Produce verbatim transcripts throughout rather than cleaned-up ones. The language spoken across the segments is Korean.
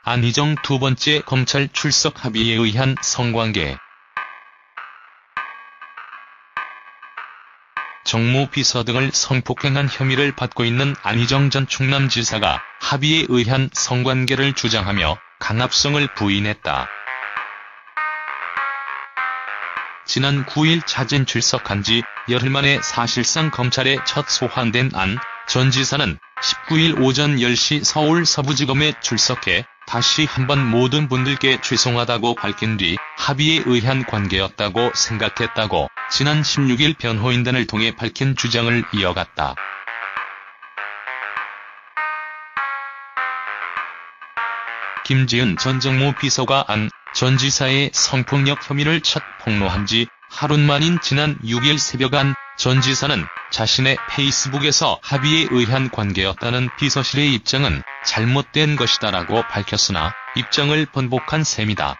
안희정 두 번째 검찰 출석 합의에 의한 성관계. 정무 비서 등을 성폭행한 혐의를 받고 있는 안희정 전 충남지사가 합의에 의한 성관계를 주장하며 강압성을 부인했다. 지난 구 일 자진 출석한 지 열흘 만에 사실상 검찰에 첫 소환된 안 전 지사는 십구 일 오전 열 시 서울 서부지검에 출석해 다시 한번 모든 분들께 죄송하다고 밝힌 뒤 합의에 의한 관계였다고 생각했다고 지난 십육 일 변호인단을 통해 밝힌 주장을 이어갔다. 김지은 전 정무비서가 안 전 지사의 성폭력 혐의를 첫 폭로한 지 하루 만인 지난 육 일 새벽 안 전 지사는 자신의 페이스북에서 합의에 의한 관계였다는 비서실의 입장은 잘못된 것이다라고 밝혔으나 입장을 번복한 셈이다.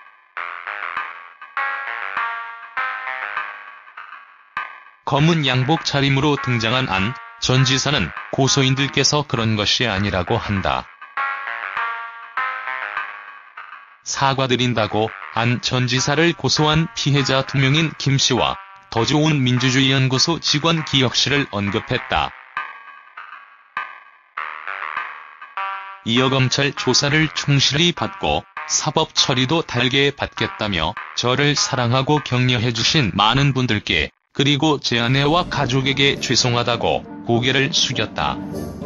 검은 양복 차림으로 등장한 안 전 지사는 고소인들께서 그런 것이 아니라고 한다. 사과드린다고 안 전 지사를 고소한 피해자 두 명인 김씨와 더 좋은 민주주의연구소 직원 기혁씨를 언급했다. 이어 검찰 조사를 충실히 받고 사법 처리도 달게 받겠다며 저를 사랑하고 격려해주신 많은 분들께 그리고 제 아내와 가족에게 죄송하다고 고개를 숙였다.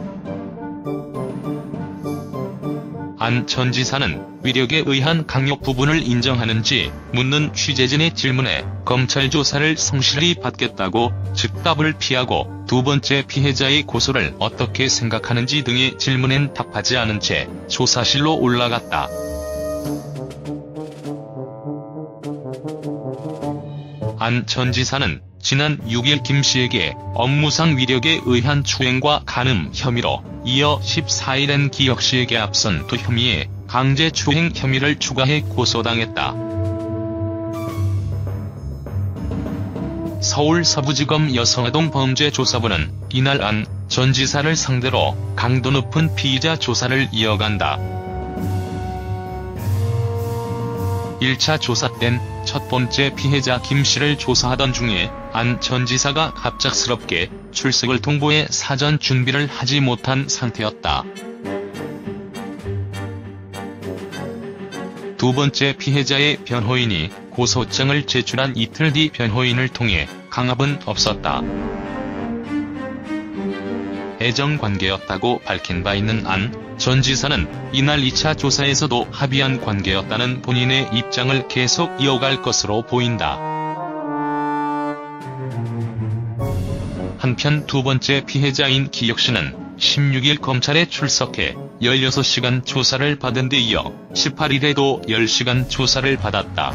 안 전 지사는 위력에 의한 강요 부분을 인정하는지 묻는 취재진의 질문에 검찰 조사를 성실히 받겠다고 즉답을 피하고 두 번째 피해자의 고소를 어떻게 생각하는지 등의 질문엔 답하지 않은 채 조사실로 올라갔다. 안 전 지사는 지난 육 일 김씨에게 업무상 위력에 의한 추행과 간음 혐의로 이어 십사 일엔 기혁씨에게 앞선 두 혐의에 강제추행 혐의를 추가해 고소당했다. 서울 서부지검 여성아동 범죄조사부는 이날 안 전 지사를 상대로 강도 높은 피의자 조사를 이어간다. 일 차 조사 땐 첫 번째 피해자 김씨를 조사하던 중에 안 전 지사가 갑작스럽게 출석을 통보해 사전 준비를 하지 못한 상태였다. 두 번째 피해자의 변호인이 고소장을 제출한 이틀 뒤 변호인을 통해 강압은 없었다. 애정관계였다고 밝힌 바 있는 안 전 지사는 이날 이 차 조사에서도 합의한 관계였다는 본인의 입장을 계속 이어갈 것으로 보인다. 한편 두 번째 피해자인 기혁씨는 십육 일 검찰에 출석해 열여섯 시간 조사를 받은 데 이어 십팔 일에도 열 시간 조사를 받았다.